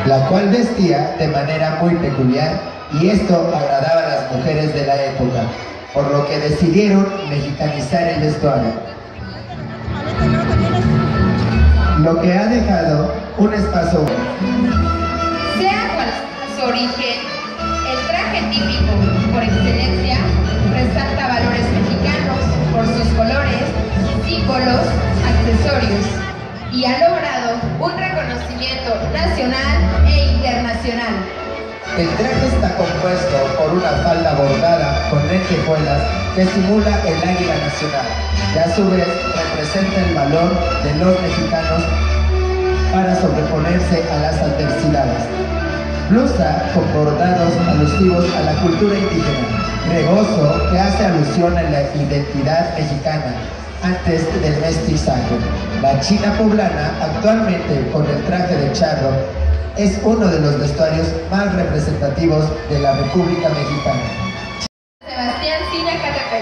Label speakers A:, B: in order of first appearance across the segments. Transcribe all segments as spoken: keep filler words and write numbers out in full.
A: la cual vestía de manera muy peculiar, y esto agradaba a las mujeres de la época, por lo que decidieron mexicanizar el vestuario, lo que ha dejado un espacio.
B: Sea cual sea su origen, el traje típico por excelencia resalta valores mexicanos por sus colores, símbolos, accesorios, y ha logrado un reconocimiento nacional e internacional.
A: El traje está compuesto por una falda bordada con lentejuelas que simula el águila nacional, que a su vez representa el valor de los mexicanos para sobreponerse a las adversidades. Blusa con bordados alusivos a la cultura indígena, rebozo que hace alusión a la identidad mexicana antes del mestizaje. La china poblana, actualmente con el traje de charro, es uno de los vestuarios más representativos de la República Mexicana.
B: Sebastián Sinacatepec.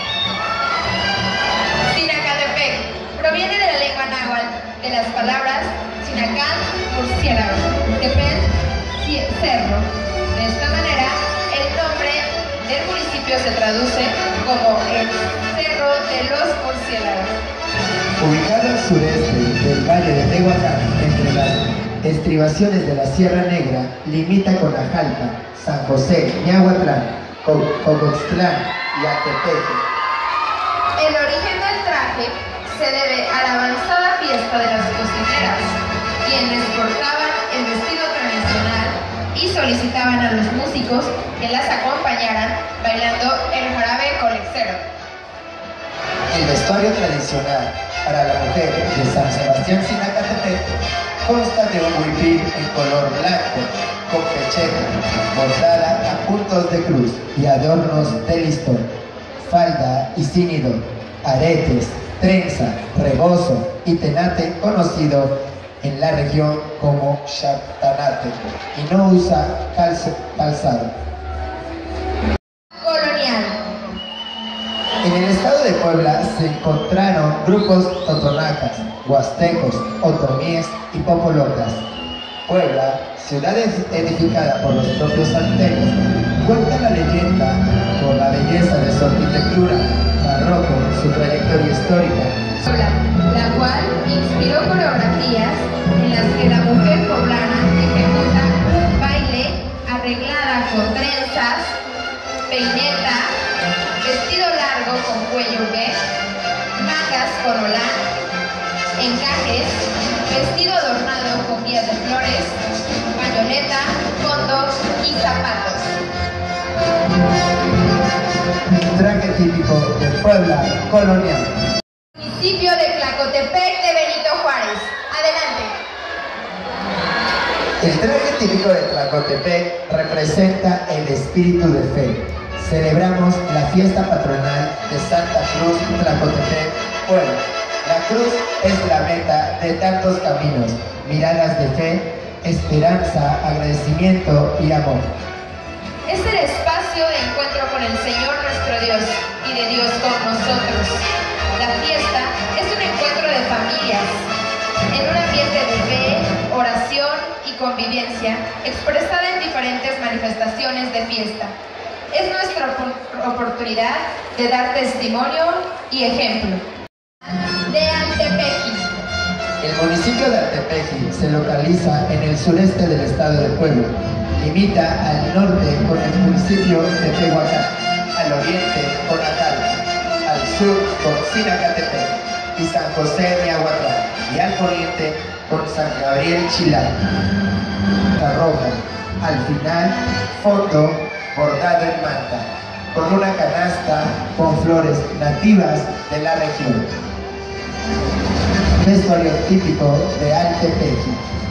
B: Sinacatepec proviene de la lengua náhuatl, de las palabras Sinacán, murciélago, Tepén, cerro. De esta manera, el nombre del municipio se traduce como el Cerro de los Murciélagos.
A: Ubicado al sureste del Valle de Tehuacán, entre las estribaciones de la Sierra Negra, limita con Ajalpa, San José, Miahuatlán, Cocoxtlán y Atepeque.
B: El origen del traje se debe a la avanzada fiesta de las cocineras, quienes portaban el vestido tradicional y solicitaban a los músicos que las acompañaran bailando el jarabe colexero.
A: El vestuario tradicional para la mujer de San Sebastián Sinacatepec consta de un huipil en color blanco, con pechera, bordada a puntos de cruz y adornos de listón, falda y cínido, aretes, trenza, rebozo y tenate, conocido en la región como chaptanate, y no usa calzado.
B: Colonial.
A: En el estado de Puebla se encontraron grupos totonacas, huastecos, otomíes y popolocas. Puebla, ciudad edificada por los propios santeros, cuenta la leyenda por la belleza de su arquitectura, barroco, su trayectoria histórica,
B: Puebla, la cual inspiró coreografías en las que la mujer poblana ejecuta un baile arreglada con trenzas, peineta, vestido largo con cuello V, mangas con olán, encajes, vestido adornado con guías de flores, bayoneta, fondo y zapatos.
A: traje típico de Puebla colonial.
B: Municipio de Tlacotepec de Benito Juárez. Adelante.
A: El traje típico de Tlacotepec representa el espíritu de fe. Celebramos la fiesta patronal de Santa Cruz Tlacotepec, Puebla. La cruz es la meta de tantos caminos, miradas de fe, esperanza, agradecimiento y amor.
B: Es el espacio de encuentro con el Señor nuestro Dios y de Dios con nosotros. La fiesta es un encuentro de familias, en un ambiente de fe, oración y convivencia, expresada en diferentes manifestaciones de fiesta. Es nuestra oportunidad de dar testimonio y ejemplo. De Altepeji.
A: El municipio de Altepeji se localiza en el sureste del estado de Puebla. Limita al norte con el municipio de Tehuacán, al oriente con Ajalpa, al sur con Sinacatepec y San José Miahuatlán, y al poniente con San Gabriel Chilán. Roja, al final, fondo bordado en manta, con una canasta con flores nativas de la región. Vestuario típico de Altepeji.